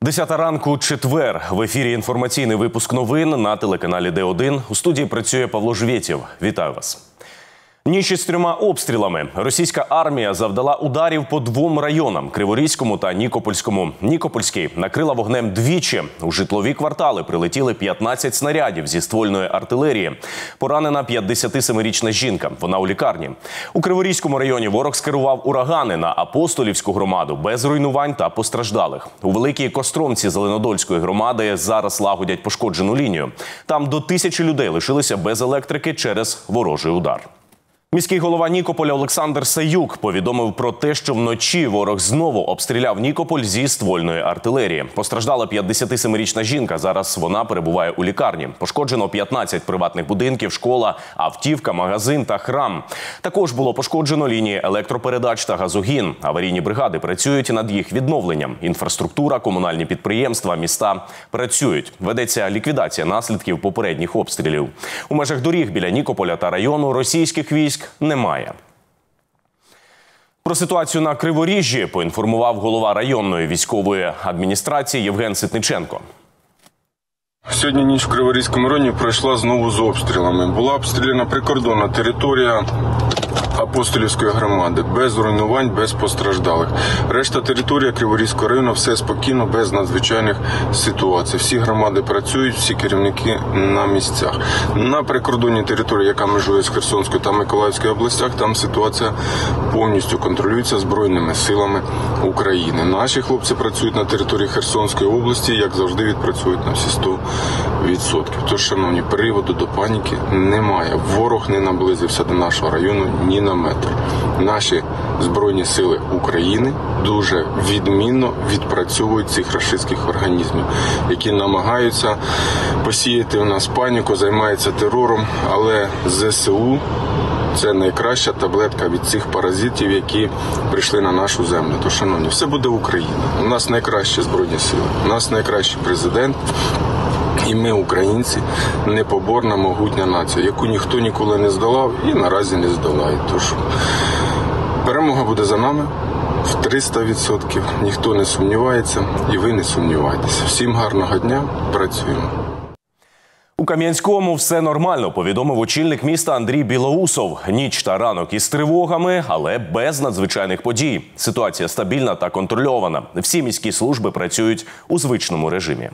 10 ранку, четвер. В ефірі інформаційний випуск новин на телеканалі Д1. У студії працює Павло Жвєтєв. Вітаю вас. Ніч із 3 обстрілами. Російська армія завдала ударів по 2 районам – Криворізькому та Нікопольському. Нікопольський накрила вогнем двічі. У житлові квартали прилетіли 15 снарядів зі ствольної артилерії. Поранена 57-річна жінка. Вона у лікарні. У Криворізькому районі ворог скерував урагани на Апостолівську громаду без руйнувань та постраждалих. У Великій Костромці Зеленодольської громади зараз лагодять пошкоджену лінію. Там до 1000 людей лишилися без електрики через ворожий удар. Міський голова Нікополя Олександр Саюк повідомив про те, що вночі ворог знову обстріляв Нікополь зі ствольної артилерії. Постраждала 57-річна жінка, зараз вона перебуває у лікарні. Пошкоджено 15 приватних будинків, школа, автівка, магазин та храм. Також було пошкоджено лінії електропередач та газогін. Аварійні бригади працюють над їх відновленням. Інфраструктура, комунальні підприємства, міста працюють. Ведеться ліквідація наслідків попередніх обстрілів. У межах доріг біля Нікополя та району російських військ немає. Про ситуацію на Криворіжжі поінформував голова районної військової адміністрації Євген Ситниченко. Сьогодні ніч в Криворізькому районі пройшла знову з обстрілами. Була обстріляна прикордонна територія Апостолівської громади. Без руйнувань, без постраждалих. Решта території Криворізького району все спокійно, без надзвичайних ситуацій. Всі громади працюють, всі керівники на місцях. На прикордонній території, яка межує з Херсонською та Миколаївською областях, там ситуація повністю контролюється Збройними силами України. Наші хлопці працюють на території Херсонської області, як завжди відпрацюють на всі 100%. Тож, шановні, приводу до паніки немає. Ворог не наблизився до нашого району ні на метр. Наші Збройні сили України дуже відмінно відпрацьовують цих рашистських організмів, які намагаються посіяти у нас паніку, займаються терором, але ЗСУ – це найкраща таблетка від цих паразитів, які прийшли на нашу землю. Тож, шановні, все буде Україна. У нас найкращі Збройні сили, у нас найкращий президент. І ми, українці, непоборна, могутня нація, яку ніхто ніколи не здолав і наразі не здолає. Тож перемога буде за нами в 300%. Ніхто не сумнівається і ви не сумнівайтеся. Всім гарного дня, працюємо. У Кам'янському все нормально, повідомив очільник міста Андрій Білоусов. Ніч та ранок із тривогами, але без надзвичайних подій. Ситуація стабільна та контрольована. Всі міські служби працюють у звичному режимі.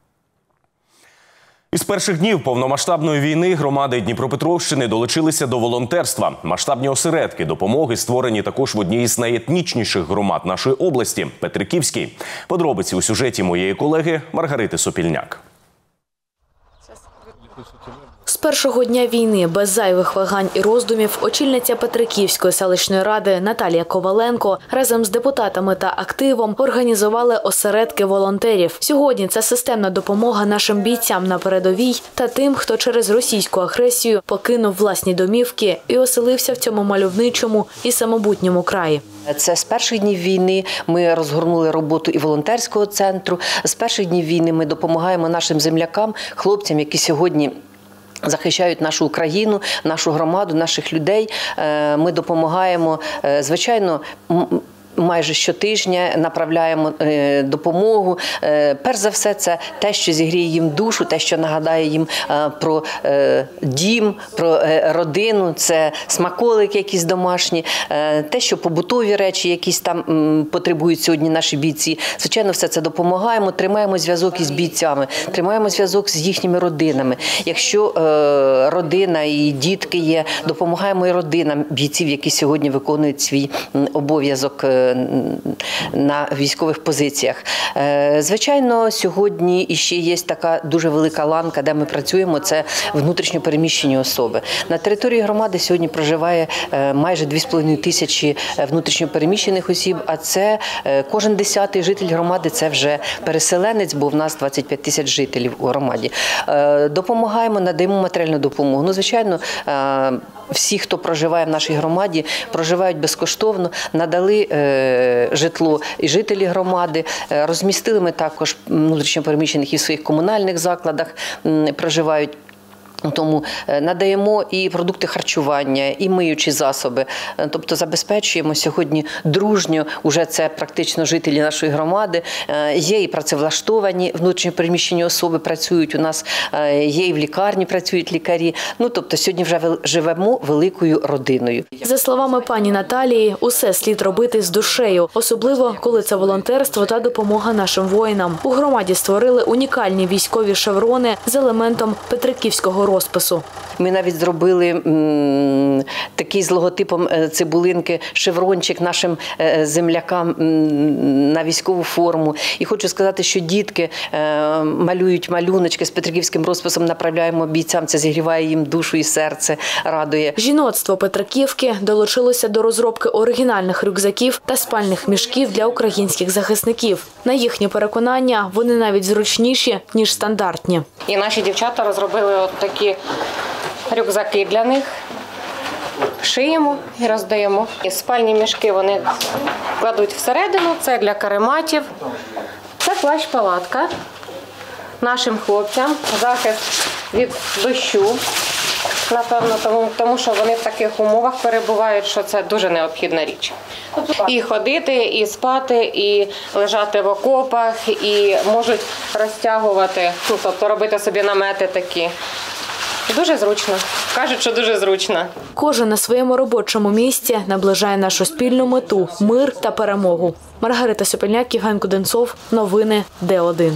Із перших днів повномасштабної війни громади Дніпропетровщини долучилися до волонтерства. Масштабні осередки допомоги створені також в одній із найетнічніших громад нашої області – Петриківській. Подробиці у сюжеті моєї колеги Маргарити Сопільняк. З першого дня війни, без зайвих вагань і роздумів, очільниця Петриківської селищної ради Наталія Коваленко разом з депутатами та активом організували осередки волонтерів. Сьогодні це системна допомога нашим бійцям на передовій та тим, хто через російську агресію покинув власні домівки і оселився в цьому мальовничому і самобутньому краї. Це з перших днів війни ми розгорнули роботу і волонтерського центру. З перших днів війни ми допомагаємо нашим землякам, хлопцям, які сьогодні захищають нашу Україну, нашу громаду, наших людей. Ми допомагаємо, звичайно, майже щотижня направляємо допомогу. Перш за все, це те, що зігріє їм душу, те, що нагадає їм про дім, про родину, це смаколики якісь домашні, те, що побутові речі якісь там потребують сьогодні наші бійці. Звичайно, все це допомагаємо, тримаємо зв'язок із бійцями, тримаємо зв'язок з їхніми родинами. Якщо родина і дітки є, допомагаємо і родинам бійців, які сьогодні виконують свій обов'язок на військових позиціях. Звичайно, сьогодні іще є така дуже велика ланка, де ми працюємо, це внутрішньо переміщені особи. На території громади сьогодні проживає майже 2500 внутрішньо переміщених осіб, а це кожен 10-й житель громади – це вже переселенець, бо в нас 25 000 жителів у громаді. Допомагаємо, надаємо матеріальну допомогу. Ну, звичайно, всі, хто проживає в нашій громаді, проживають безкоштовно, надали житло і жителі громади. Розмістили ми також внутрішньо переміщених і в своїх комунальних закладах проживають. Тому надаємо і продукти харчування, і миючі засоби. Тобто забезпечуємо сьогодні дружньо, уже це практично жителі нашої громади, є і працевлаштовані внутрішньо переміщені особи працюють у нас, є і в лікарні працюють лікарі. Тобто сьогодні вже живемо великою родиною. За словами пані Наталії, усе слід робити з душею, особливо коли це волонтерство та допомога нашим воїнам. У громаді створили унікальні військові шеврони з елементом петриківського розпису. Ми навіть зробили такий з логотипом цибулинки шеврончик нашим землякам на військову форму. І хочу сказати, що дітки малюють малюночки з петриківським розписом, направляємо бійцям, це зігріває їм душу і серце, радує. Жіноцтво Петриківки долучилося до розробки оригінальних рюкзаків та спальних мішків для українських захисників. На їхнє переконання, вони навіть зручніші, ніж стандартні. І наші дівчата розробили от такі рюкзаки для них. Шиємо і роздаємо. І спальні мішки вони кладуть всередину, це для карематів. Це плащ-палатка нашим хлопцям, захист від дощу, напевно, тому що вони в таких умовах перебувають, що це дуже необхідна річ. І ходити, і спати, і лежати в окопах, і можуть розтягувати, тобто робити собі намети такі. Дуже зручно. Кажуть, що дуже зручно. Кожен на своєму робочому місці наближає нашу спільну мету – мир та перемогу. Маргарита Сопільняк, Євген Куденцов. Новини Д1.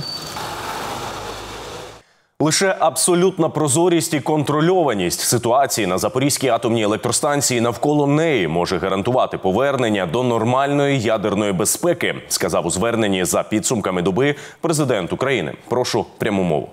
Лише абсолютна прозорість і контрольованість ситуації на Запорізькій атомній електростанції навколо неї може гарантувати повернення до нормальної ядерної безпеки, сказав у зверненні за підсумками доби президент України. Прошу пряму мову.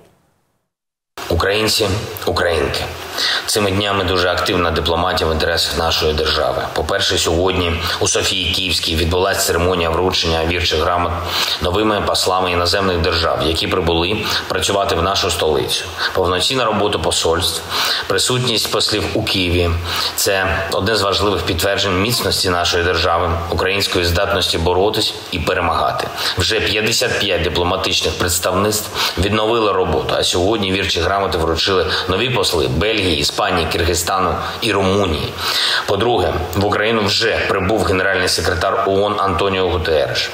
Українці, українки. Цими днями дуже активна дипломатія в інтересах нашої держави. По-перше, сьогодні у Софії Київській відбулася церемонія вручення вірчих грамот новими послами іноземних держав, які прибули працювати в нашу столицю. Повноцінна робота посольств, присутність послів у Києві – це одне з важливих підтверджень міцності нашої держави, української здатності боротись і перемагати. Вже 55 дипломатичних представництв відновили роботу, а сьогодні вірчі грамоти вручили нові посли Бельгії, Іспанії, Киргизстану і Румунії. По-друге, в Україну вже прибув генеральний секретар ООН Антоніо Гутерреш.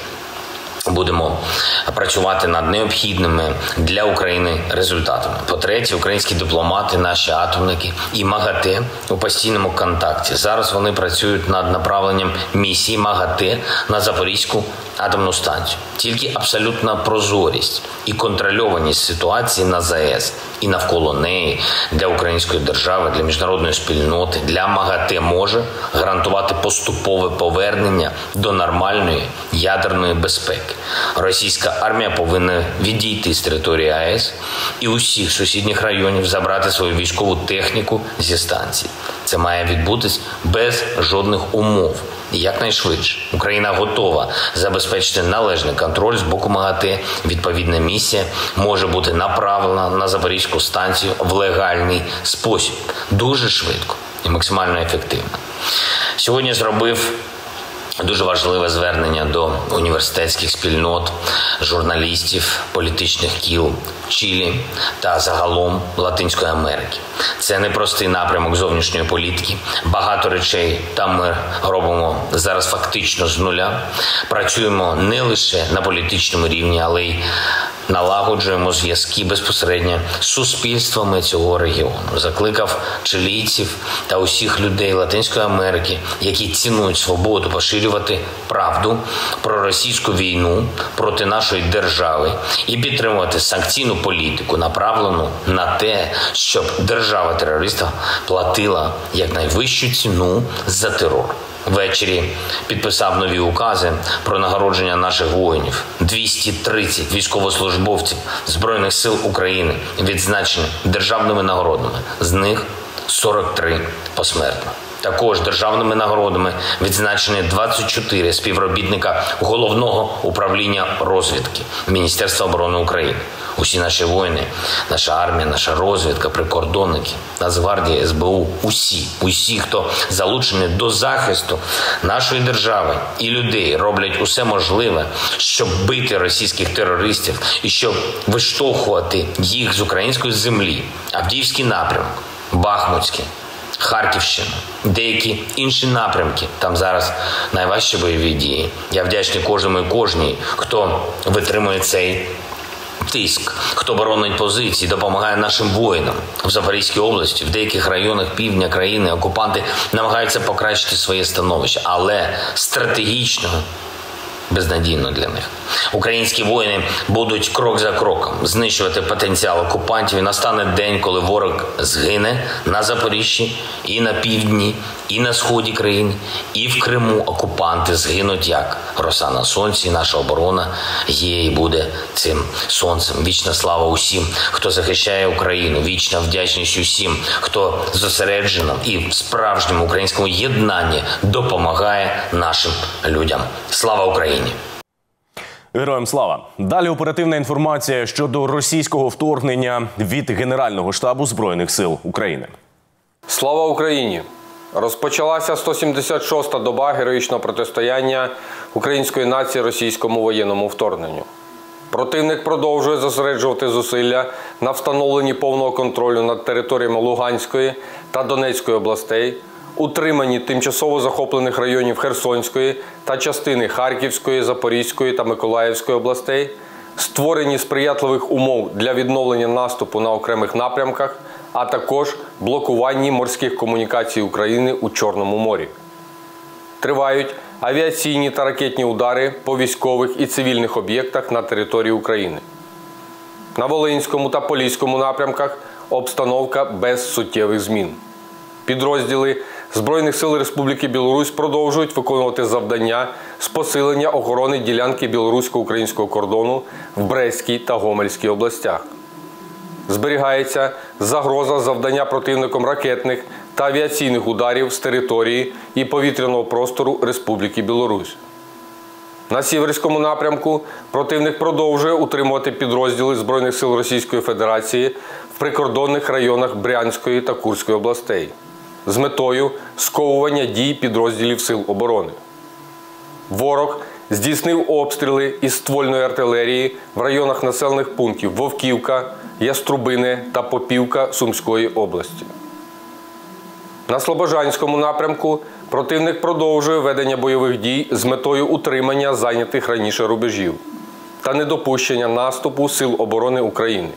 Будемо працювати над необхідними для України результатами. По-третє, українські дипломати, наші атомники і МАГАТЕ у постійному контакті. Зараз вони працюють над направленням місії МАГАТЕ на Запорізьку атомну станцію. Тільки абсолютна прозорість і контрольованість ситуації на ЗАЕС і навколо неї для української держави, для міжнародної спільноти, для МАГАТЕ може гарантувати поступове повернення до нормальної ядерної безпеки. Російська армія повинна відійти з території АЕС і усіх сусідніх районів забрати свою військову техніку зі станції. Це має відбутись без жодних умов. І якнайшвидше. Україна готова забезпечити належний контроль з боку МАГАТЕ. Відповідна місія може бути направлена на Запорізьку станцію в легальний спосіб. Дуже швидко і максимально ефективно. Сьогодні зробив дуже важливе звернення до університетських спільнот, журналістів, політичних кіл Чилі та загалом Латинської Америки. Це непростий напрямок зовнішньої політики. Багато речей там ми робимо зараз фактично з нуля. Працюємо не лише на політичному рівні, але й налагоджуємо зв'язки безпосередньо з суспільствами цього регіону. Закликав чилійців та усіх людей Латинської Америки, які цінують свободу, поширювати правду про російську війну проти нашої держави і підтримувати санкційну політику, направлену на те, щоб держава-терориста платила якнайвищу ціну за терор. Ввечері підписав нові укази про нагородження наших воїнів. 230 військовослужбовців Збройних сил України відзначені державними нагородами. З них 43 посмертно. Також державними нагородами відзначені 24 співробітника Головного управління розвідки Міністерства оборони України. Усі наші воїни, наша армія, наша розвідка, прикордонники, Нацгвардія, СБУ, усі, хто залучений до захисту нашої держави і людей, роблять усе можливе, щоб бити російських терористів і щоб виштовхувати їх з української землі. Авдіївський напрямок, Бахмутський, Харківщина, деякі інші напрямки. Там зараз найважчі бойові дії. Я вдячний кожному і кожній, хто витримує цей тиск, хто боронить позиції, допомагає нашим воїнам. В Запорізькій області, в деяких районах півдня країни окупанти намагаються покращити своє становище, але стратегічно безнадійно для них. Українські воїни будуть крок за кроком знищувати потенціал окупантів, і настане день, коли ворог згине на Запоріжжі, і на півдні, і на сході країни, і в Криму окупанти згинуть як роса на сонці. Наша оборона є і буде цим сонцем. Вічна слава усім, хто захищає Україну. Вічна вдячність усім, хто зосереджено і в справжньому українському єднанні допомагає нашим людям. Слава Україні! Героям слава! Далі оперативна інформація щодо російського вторгнення від Генерального штабу Збройних сил України. Слава Україні! Розпочалася 176-та доба героїчного протистояння української нації російському воєнному вторгненню. Противник продовжує зосереджувати зусилля на встановленні повного контролю над територіями Луганської та Донецької областей, утриманні тимчасово захоплених районів Херсонської та частини Харківської, Запорізької та Миколаївської областей, створенні сприятливих умов для відновлення наступу на окремих напрямках, а також блокуванні морських комунікацій України у Чорному морі. Тривають авіаційні та ракетні удари по військових і цивільних об'єктах на території України. На Волинському та Поліському напрямках обстановка без суттєвих змін. Підрозділи Збройних сил Республіки Білорусь продовжують виконувати завдання з посилення охорони ділянки білорусько-українського кордону в Брестській та Гомельській областях. Зберігається загроза завдання противником ракетних та авіаційних ударів з території і повітряного простору Республіки Білорусь. На Сіверському напрямку противник продовжує утримувати підрозділи Збройних сил Російської Федерації в прикордонних районах Брянської та Курської областей з метою сковування дій підрозділів Сил оборони. Ворог здійснив обстріли із ствольної артилерії в районах населених пунктів Вовківка, Яструбине та Попівка Сумської області. На Слобожанському напрямку противник продовжує ведення бойових дій з метою утримання зайнятих раніше рубежів та недопущення наступу Сил оборони України.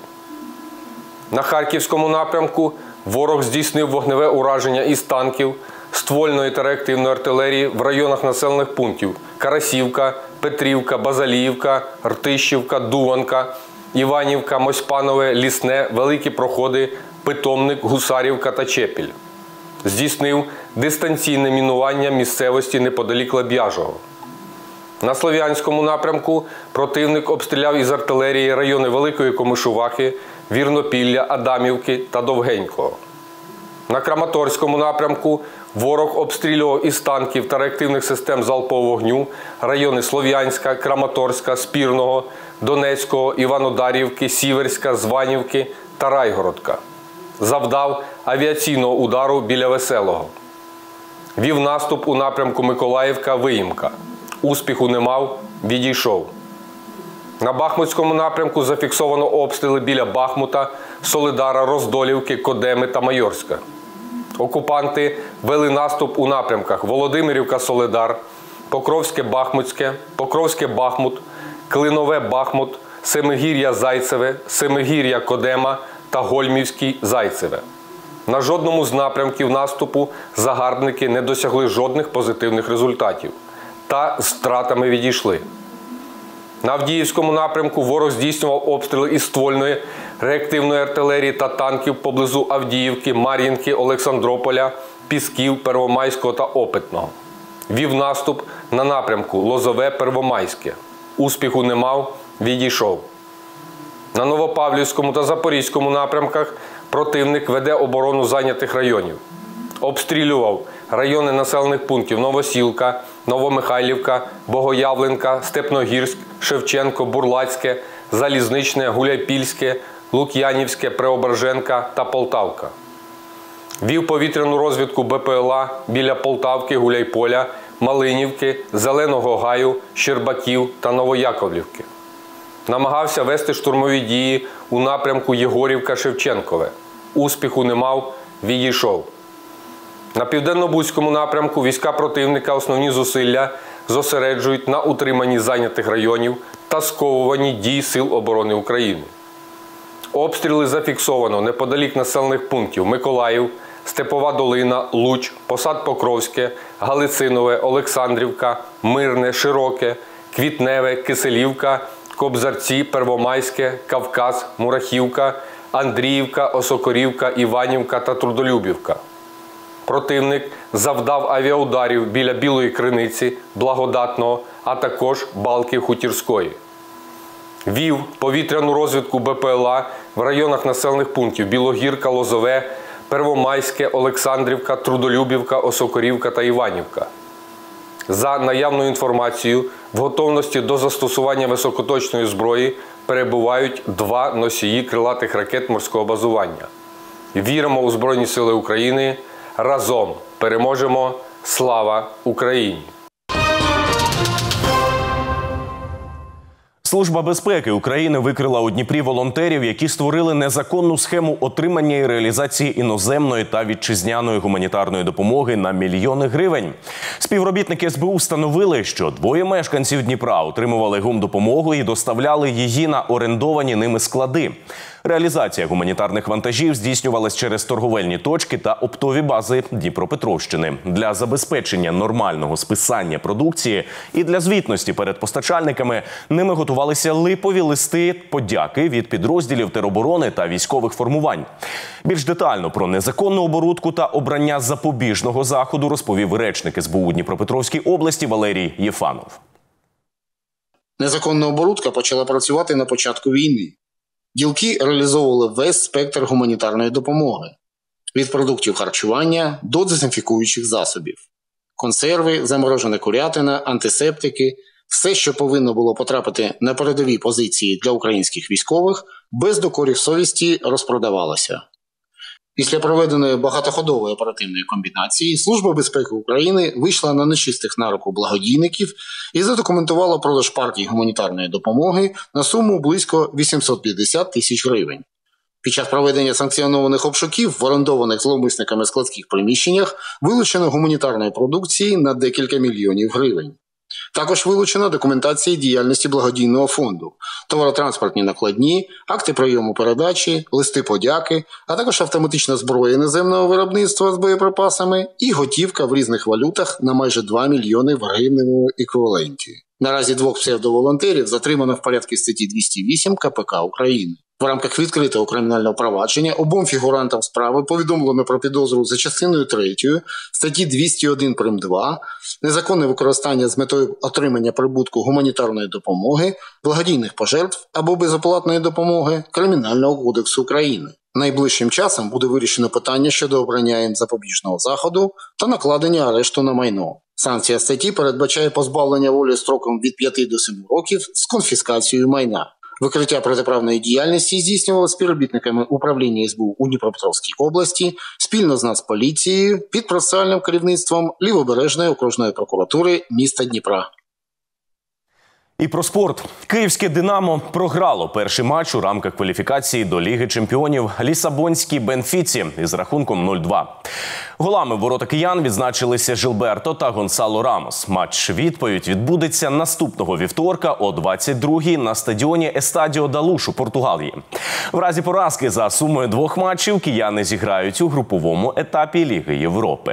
На Харківському напрямку ворог здійснив вогневе ураження із танків, ствольної та реактивної артилерії в районах населених пунктів Карасівка, Петрівка, Базаліївка, Ртищівка, Дуванка, Іванівка, Мосьпанове, Лісне, Великі Проходи, Питомник, Гусарівка та Чепіль. Здійснив дистанційне мінування місцевості неподалік Леб'яжого. На Слов'янському напрямку противник обстріляв із артилерії райони Великої Комишувахи, Вірнопілля, Адамівки та Довгенького. На Краматорському напрямку ворог обстрілював із танків та реактивних систем залпового вогню райони Слов'янська, Краматорська, Спірного, Донецького, Іванодарівки, Сіверська, Званівки та Райгородка. Завдав авіаційного удару біля Веселого. Вів наступ у напрямку Миколаївка-Виїмка. Успіху не мав, відійшов. На Бахмутському напрямку зафіксовано обстріли біля Бахмута, Солидара, Роздолівки, Кодеми та Майорська. Окупанти вели наступ у напрямках Володимирівка-Солидар, Покровське-Бахмутське, Покровське-Бахмут, Клинове-Бахмут, Семигір'я-Зайцеве, Семигір'я-Кодема та Гольмівський-Зайцеве. На жодному з напрямків наступу загарбники не досягли жодних позитивних результатів та з втратами відійшли. На Авдіївському напрямку ворог здійснював обстріли із ствольної, реактивної артилерії та танків поблизу Авдіївки, Мар'їнки, Олександрополя, Пісків, Первомайського та Опитного. Вів наступ на напрямку Лозове-Первомайське. Успіху не мав, відійшов. На Новопавлівському та Запорізькому напрямках противник веде оборону зайнятих районів. Обстрілював райони населених пунктів Новосілка, Новомихайлівка, Богоявленка, Степногірськ, Шевченко, Бурлацьке, Залізничне, Гуляйпільське, Лук'янівське, Преображенка та Полтавка. Вів повітряну розвідку БПЛА біля Полтавки, Гуляйполя, Малинівки, Зеленого Гаю, Щербаків та Новояковлівки. Намагався вести штурмові дії у напрямку Єгорівка-Шевченкове. Успіху не мав, відійшов. На південно-бузькому напрямку війська противника основні зусилля зосереджують на утриманні зайнятих районів та сковуванні дій Сил оборони України. Обстріли зафіксовано неподалік населених пунктів Миколаїв, Степова Долина, Луч, Посад Покровське, Галицинове, Олександрівка, Мирне, Широке, Квітневе, Киселівка, Кобзарці, Первомайське, Кавказ, Мурахівка, Андріївка, Осокорівка, Іванівка та Трудолюбівка. Противник завдав авіаударів біля Білої Криниці, Благодатного, а також Балки-Хутірської. Вів повітряну розвідку БПЛА в районах населених пунктів Білогірка, Лозове, Первомайське, Олександрівка, Трудолюбівка, Осокорівка та Іванівка. За наявною інформацією, в готовності до застосування високоточної зброї перебувають 2 носії крилатих ракет морського базування. Віримо у Збройні Сили України. Разом переможемо! Слава Україні! Служба безпеки України викрила у Дніпрі волонтерів, які створили незаконну схему отримання і реалізації іноземної та вітчизняної гуманітарної допомоги на мільйони гривень. Співробітники СБУ встановили, що 2 мешканців Дніпра отримували гумдопомогу і доставляли її на орендовані ними склади. Реалізація гуманітарних вантажів здійснювалась через торговельні точки та оптові бази Дніпропетровщини. Для забезпечення нормального списання продукції і для звітності перед постачальниками ними готувалися липові листи подяки від підрозділів тероборони та військових формувань. Більш детально про незаконну оборудку та обрання запобіжного заходу розповів речник СБУ Дніпропетровській області Валерій Єфанов. Незаконна оборудка почала працювати на початку війни. Ділки реалізовували весь спектр гуманітарної допомоги – від продуктів харчування до дезінфікуючих засобів. Консерви, заморожена курятина, антисептики – все, що повинно було потрапити на передові позиції для українських військових, без докорів совісті розпродавалося. Після проведеної багатоходової оперативної комбінації Служба безпеки України вийшла на нечистих на руку благодійників і задокументувала продаж партій гуманітарної допомоги на суму близько 850 тисяч гривень. Під час проведення санкціонованих обшуків в орендованих зловмисниками складських приміщеннях вилучено гуманітарної продукції на декілька мільйонів гривень. Також вилучена документація діяльності благодійного фонду, товаротранспортні накладні, акти прийому передачі, листи подяки, а також автоматична зброя іноземного виробництва з боєприпасами і готівка в різних валютах на майже 2 мільйони в гривневому еквіваленті. Наразі 2 псевдоволонтерів затримано в порядку статті 208 КПК України. В рамках відкритого кримінального провадження обом фігурантам справи повідомлено про підозру за частиною 3 статті 201 прим. 2 незаконне використання з метою отримання прибутку гуманітарної допомоги, благодійних пожертв або безоплатної допомоги Кримінального кодексу України. Найближчим часом буде вирішено питання щодо обрання їм запобіжного заходу та накладення арешту на майно. Санкція статті передбачає позбавлення волі строком від 5 до 7 років з конфіскацією майна. Викриття протиправної діяльності здійснювало співробітниками управління СБУ у Дніпропетровській області спільно з Нацполіцією під процесуальним керівництвом Лівобережної окружної прокуратури міста Дніпра. І про спорт. Київське «Динамо» програло перший матч у рамках кваліфікації до Ліги чемпіонів лісабонській «Бенфіці» із рахунком 0-2. Голами в ворота киян відзначилися Жилберто та Гонсало Рамос. Матч-відповідь відбудеться наступного вівторка о 22-й на стадіоні Естадіо да Луш у Португалії. В разі поразки за сумою 2 матчів кияни зіграють у груповому етапі Ліги Європи.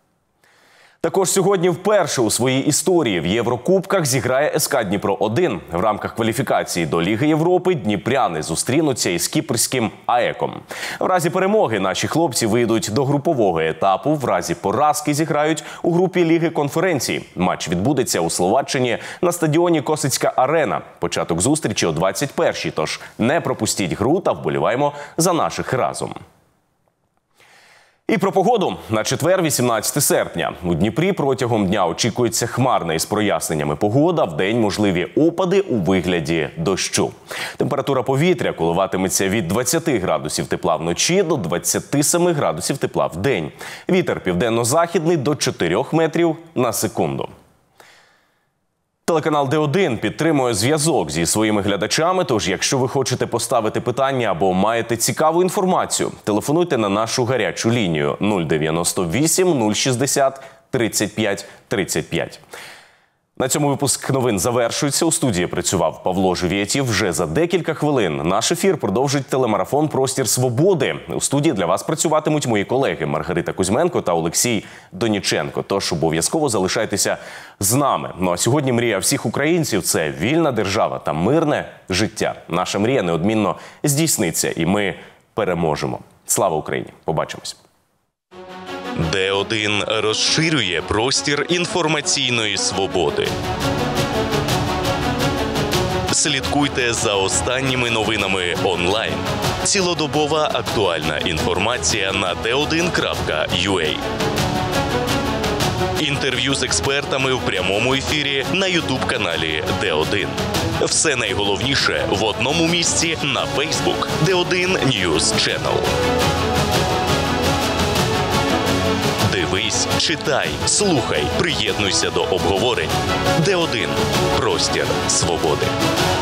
Також сьогодні вперше у своїй історії в Єврокубках зіграє СК Дніпро-1. В рамках кваліфікації до Ліги Європи дніпряни зустрінуться із кіпрським АЕКом. В разі перемоги наші хлопці вийдуть до групового етапу, в разі поразки зіграють у групі Ліги конференції. Матч відбудеться у Словаччині на стадіоні Косицька арена. Початок зустрічі о 21-й, тож не пропустіть гру та вболіваємо за наших разом. І про погоду. На четвер, 18 серпня. У Дніпрі протягом дня очікується хмарна із проясненнями погода. Вдень можливі опади у вигляді дощу. Температура повітря коливатиметься від 20 градусів тепла вночі до 27 градусів тепла вдень. Вітер південно-західний до 4 метрів на секунду. Телеканал Д1 підтримує зв'язок зі своїми глядачами, тож якщо ви хочете поставити питання або маєте цікаву інформацію, телефонуйте на нашу гарячу лінію 098 060 35 35. На цьому випуск новин завершується. У студії працював Павло Живєтєв. Вже за декілька хвилин наш ефір продовжить телемарафон «Простір свободи». У студії для вас працюватимуть мої колеги Маргарита Кузьменко та Олексій Доніченко. Тож обов'язково залишайтеся з нами. Ну а сьогодні мрія всіх українців – це вільна держава та мирне життя. Наша мрія неодмінно здійсниться і ми переможемо. Слава Україні! Побачимось! Д1 розширює простір інформаційної свободи. Слідкуйте за останніми новинами онлайн. Цілодобова актуальна інформація на d1.ua. Інтерв'ю з експертами в прямому ефірі на YouTube-каналі Д1. Все найголовніше в одному місці на Facebook Д1 News Channel. Дивись, читай, слухай, приєднуйся до обговорень. Д1 – простір свободи.